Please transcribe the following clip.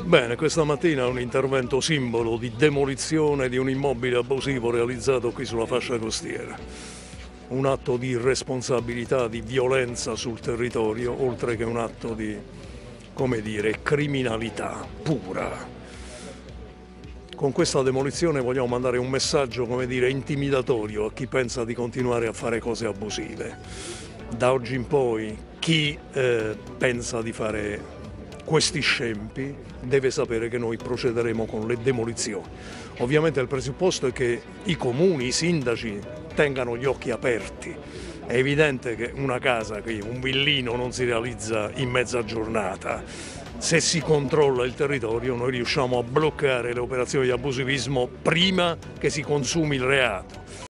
Bene, questa mattina è un intervento simbolo di demolizione di un immobile abusivo realizzato qui sulla fascia costiera. Un atto di irresponsabilità, di violenza sul territorio, oltre che un atto di, come dire, criminalità pura. Con questa demolizione vogliamo mandare un messaggio, come dire, intimidatorio a chi pensa di continuare a fare cose abusive. Da oggi in poi chi pensa di fare questi scempi deve sapere che noi procederemo con le demolizioni. Ovviamente il presupposto è che i comuni, i sindaci tengano gli occhi aperti. È evidente che una casa, un villino non si realizza in mezza giornata. Se si controlla il territorio noi riusciamo a bloccare le operazioni di abusivismo prima che si consumi il reato.